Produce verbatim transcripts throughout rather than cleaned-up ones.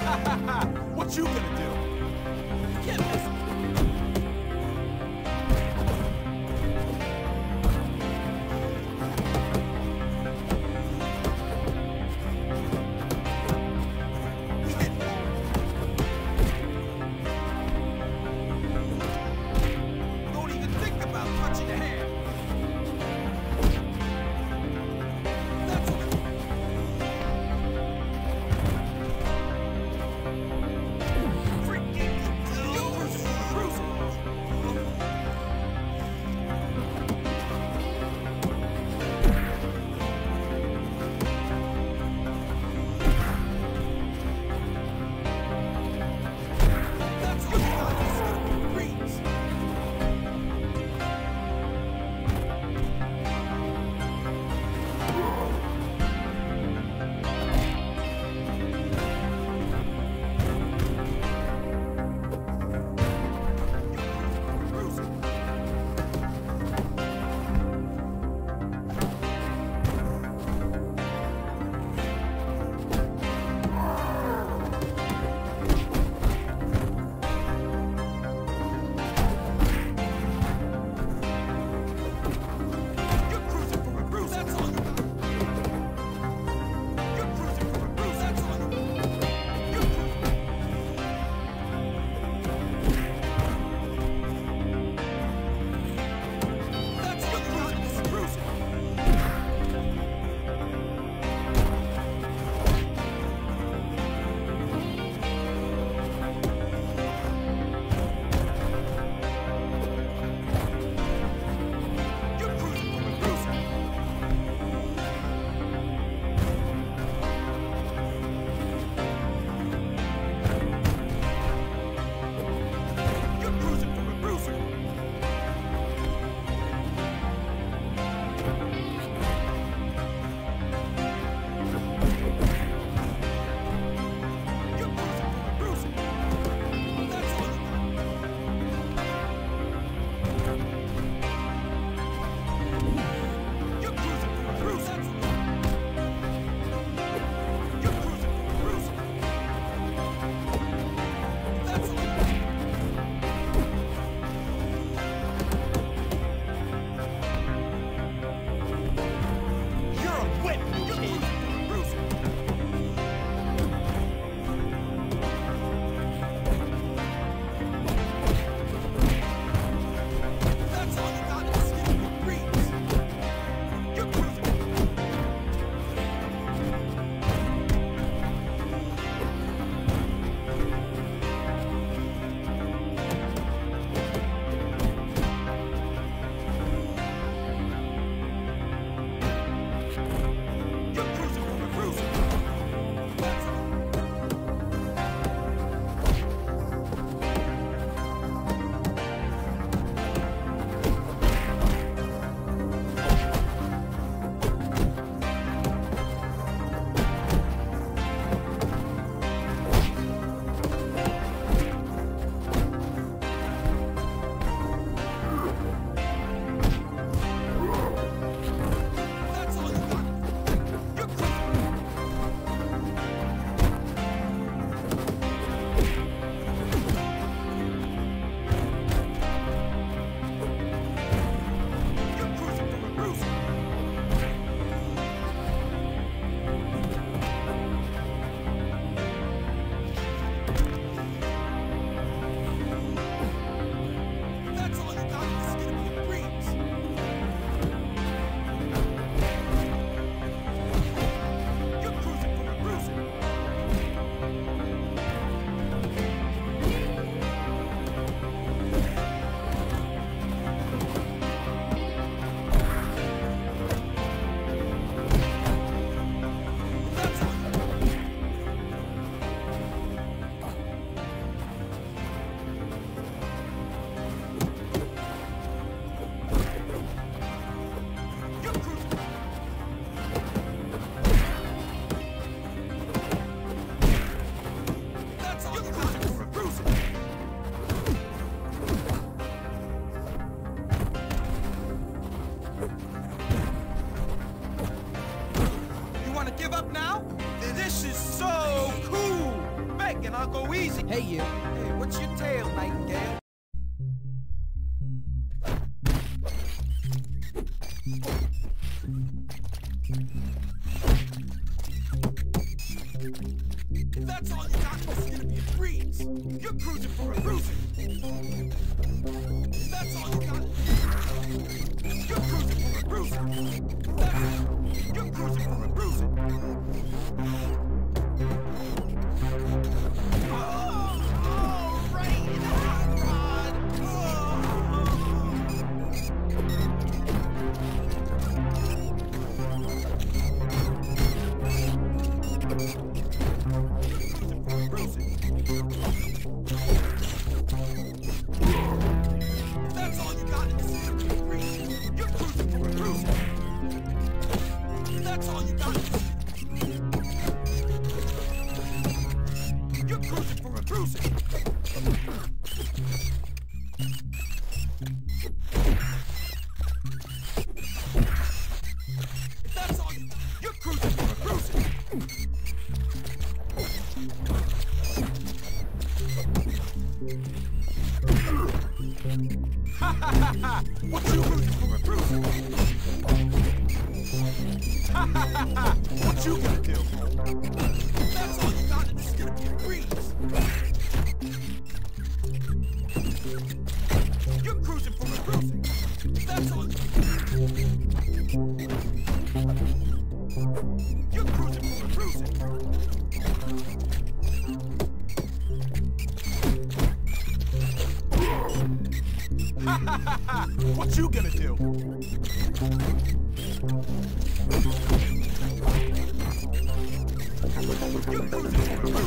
What you gonna do? You can't mess with Don't even think about touching the hand. That's what free. and I'll go easy. Hey, you. Hey, what's your tale, Nightingale? If that's all you got, this is gonna be a breeze. You're cruising for a cruiser. If that's all you got, you're cruising for a cruiser. If that's, you're cruising for a cruiser. Oh, all right, in the hot rod. That's all you got in the city. You're cruising for a cruiser. That's all you got. You're cruising for a cruiser. If that's all you, you're cruising for a cruiser. Ha ha ha ha! What you cruising for a cruiser? Ha ha ha ha! What you gonna do? That's all you got, and it's gonna be a breeze. You're cruising for a cruiser. That's all. You're cruising for a cruiser. Ha ha ha ha! What you gonna do? You're cruising for a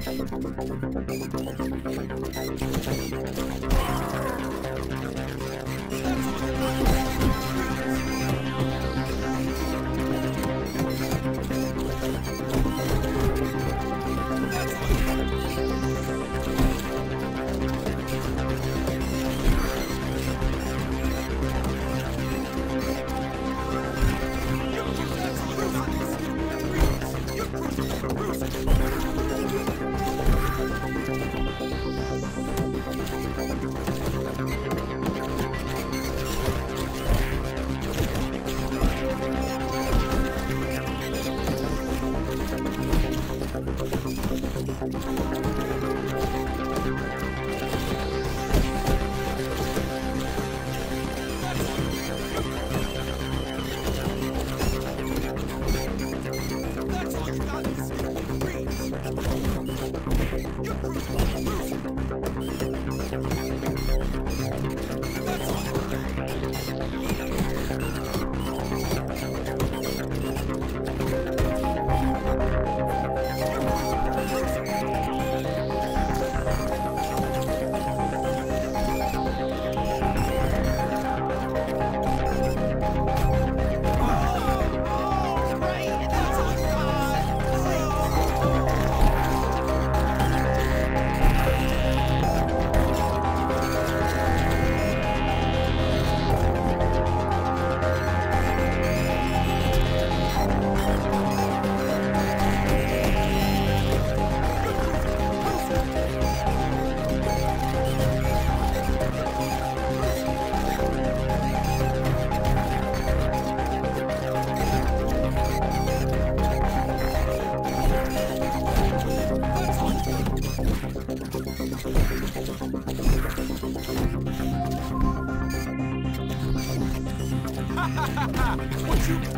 What you...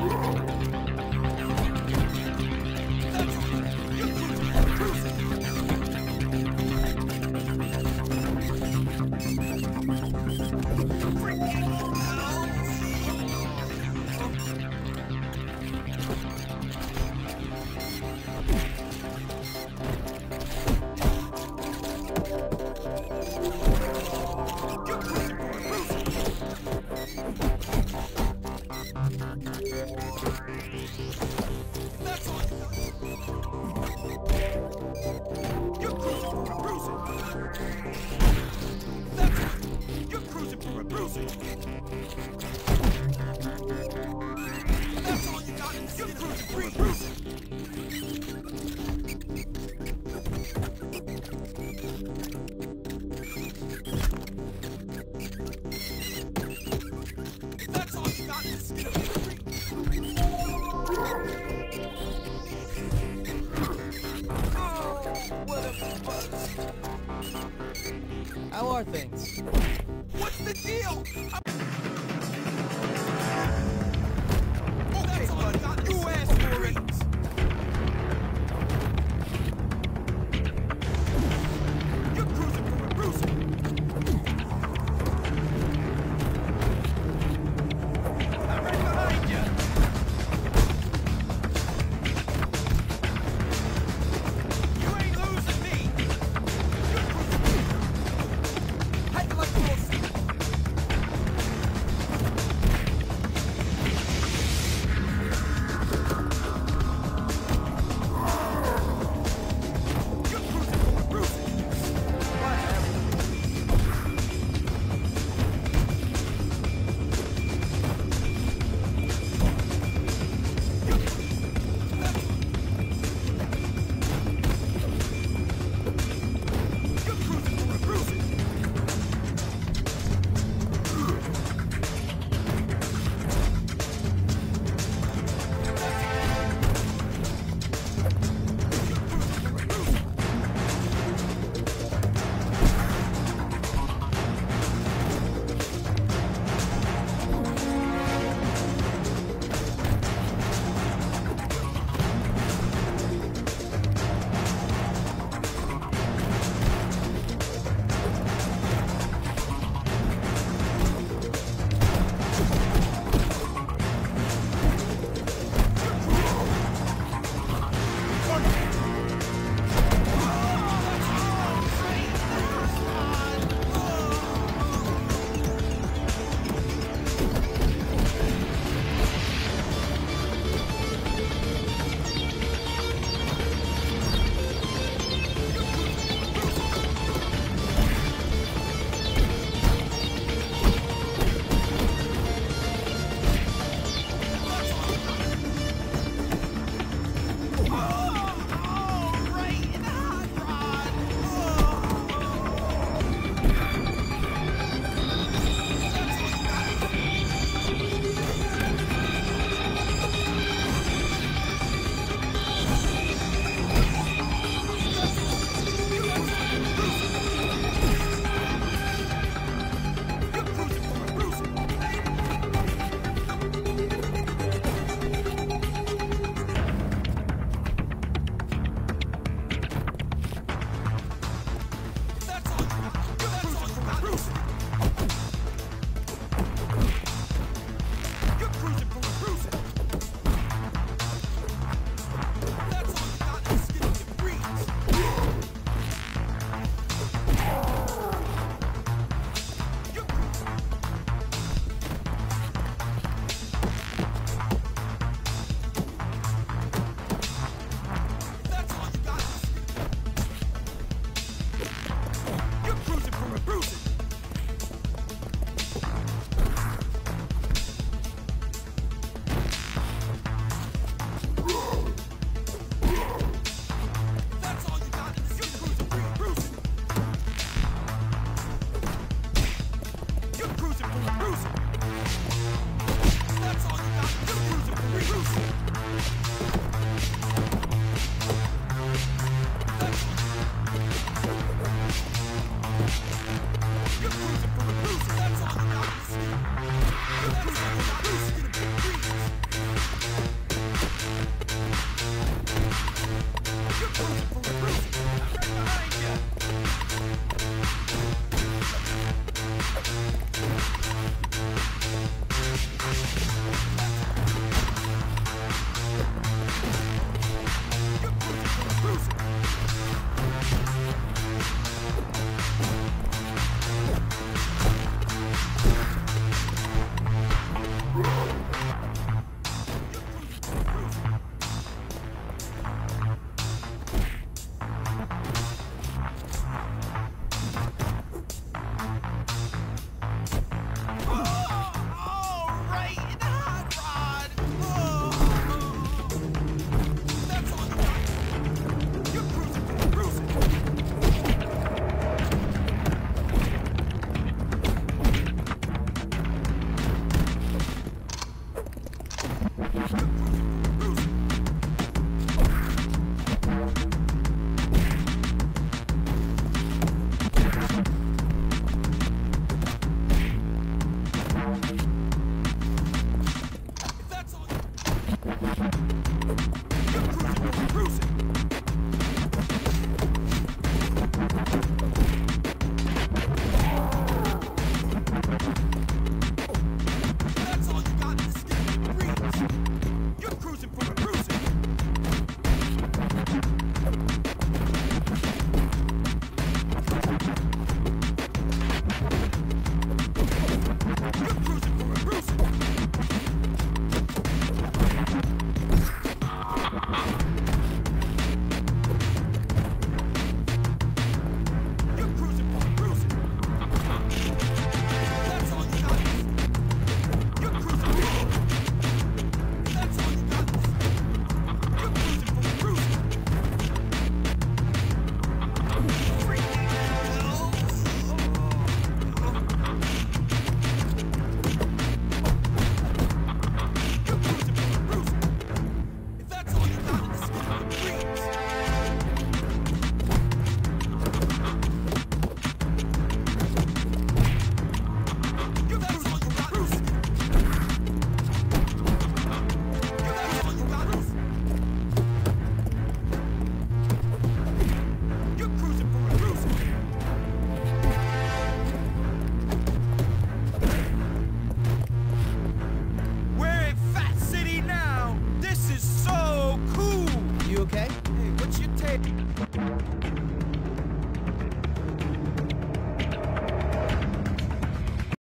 That's all. You're cruising for a cruiser. You're cruising for a cruiser. How are things? What's the deal? I'm... Okay, buddy, you asked for it. You're cruising for a bruiser. I'm right behind you. You ain't losing me. You're cruising. How you like this? You're